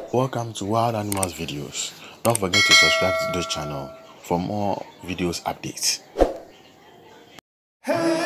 Welcome to Wild Animals videos. Don't forget to subscribe to this channel for more videos updates.